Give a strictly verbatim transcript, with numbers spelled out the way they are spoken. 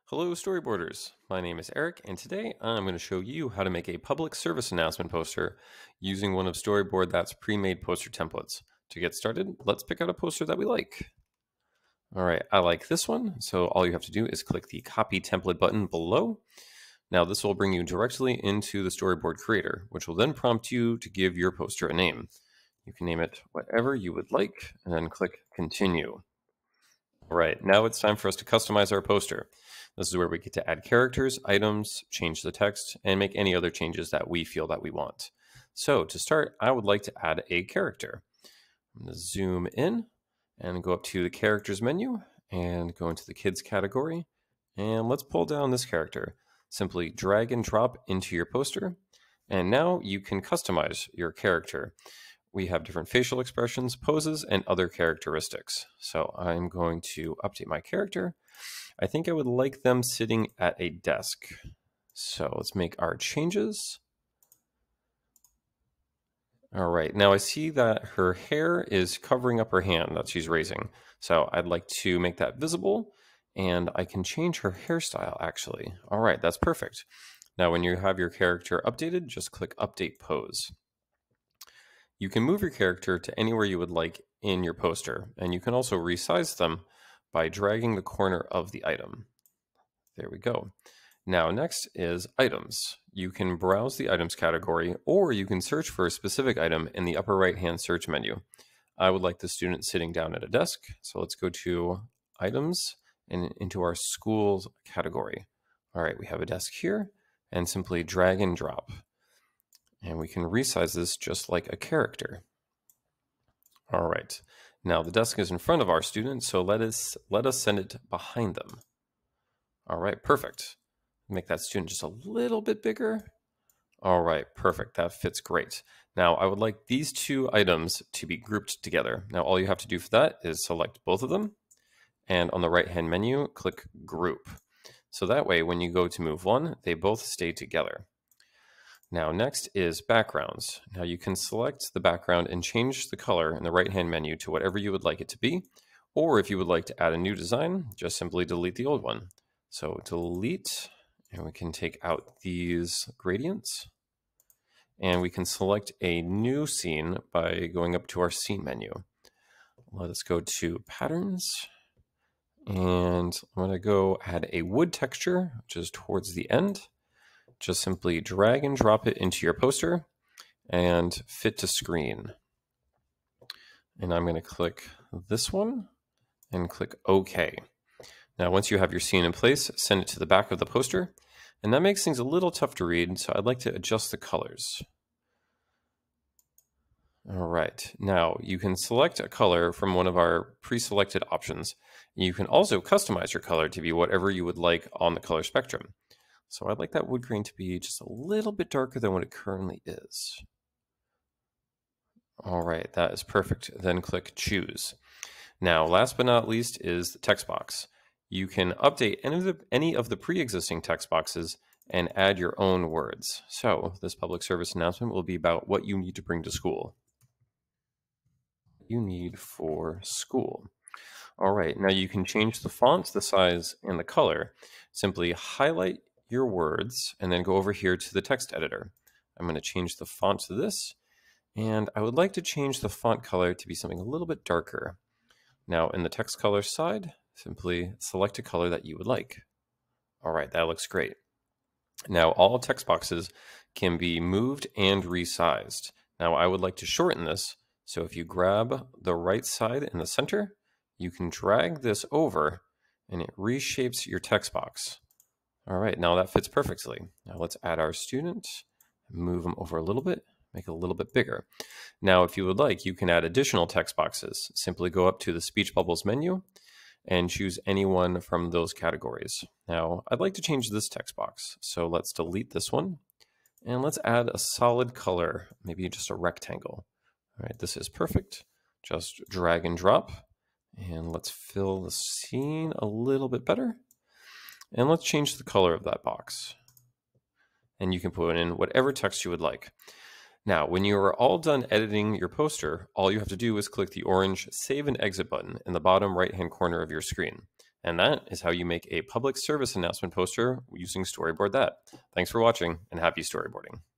Hello storyboarders, my name is Eric and today I'm going to show you how to make a public service announcement poster using one of Storyboard that's pre-made poster templates. To get started, let's pick out a poster that we like. Alright, I like this one, so all you have to do is click the copy template button below. Now this will bring you directly into the Storyboard Creator, which will then prompt you to give your poster a name. You can name it whatever you would like and then click continue. Alright, now it's time for us to customize our poster. This is where we get to add characters, items, change the text, and make any other changes that we feel that we want. So to start, I would like to add a character. I'm going to zoom in and go up to the characters menu and go into the kids category. And let's pull down this character. Simply drag and drop into your poster. And now you can customize your character. We have different facial expressions, poses, and other characteristics. So I'm going to update my character. I think I would like them sitting at a desk. So let's make our changes. All right, now I see that her hair is covering up her hand that she's raising. So I'd like to make that visible, and I can change her hairstyle actually. All right, that's perfect. Now when you have your character updated, just click Update Pose. You can move your character to anywhere you would like in your poster, and you can also resize them by dragging the corner of the item. There we go. Now next is items. You can browse the items category, or you can search for a specific item in the upper right hand search menu. I would like the student sitting down at a desk, so let's go to items and into our schools category. All right, we have a desk here, and simply drag and drop. And we can resize this just like a character. All right, now the desk is in front of our student, so let us let us send it behind them. All right, perfect. Make that student just a little bit bigger. All right, perfect. That fits great. Now I would like these two items to be grouped together. Now all you have to do for that is select both of them, and on the right-hand menu, click Group. So that way, when you go to move one, they both stay together. Now next is backgrounds. Now you can select the background and change the color in the right hand menu to whatever you would like it to be, or if you would like to add a new design, just simply delete the old one. So delete, and we can take out these gradients, and we can select a new scene by going up to our scene menu. Let us go to patterns, and I'm going to go add a wood texture, which is towards the end. Just simply drag and drop it into your poster and fit to screen. And I'm going to click this one and click OK. Now, once you have your scene in place, send it to the back of the poster. And that makes things a little tough to read, so I'd like to adjust the colors. All right, now you can select a color from one of our pre-selected options. You can also customize your color to be whatever you would like on the color spectrum. So I'd like that wood grain to be just a little bit darker than what it currently is. All right, that is perfect. Then click Choose. Now, last but not least is the text box. You can update any of the, any of the pre-existing text boxes and add your own words. So this public service announcement will be about what you need to bring to school. You need for school. All right, now you can change the font, the size, and the color. Simply highlight your words and then go over here to the text editor. I'm going to change the font to this, and I would like to change the font color to be something a little bit darker. Now in the text color side, simply select a color that you would like. All right, that looks great. Now all text boxes can be moved and resized. Now I would like to shorten this, so if you grab the right side in the center, you can drag this over and it reshapes your text box. All right, now that fits perfectly. Now let's add our student, move them over a little bit, make it a little bit bigger. Now, if you would like, you can add additional text boxes. Simply go up to the speech bubbles menu and choose any one from those categories. Now, I'd like to change this text box. So let's delete this one and let's add a solid color, maybe just a rectangle. All right, this is perfect. Just drag and drop, and let's fill the scene a little bit better. And let's change the color of that box. And you can put in whatever text you would like. Now, when you are all done editing your poster, all you have to do is click the orange Save and Exit button in the bottom right-hand corner of your screen. And that is how you make a public service announcement poster using Storyboard That. Thanks for watching, and happy storyboarding.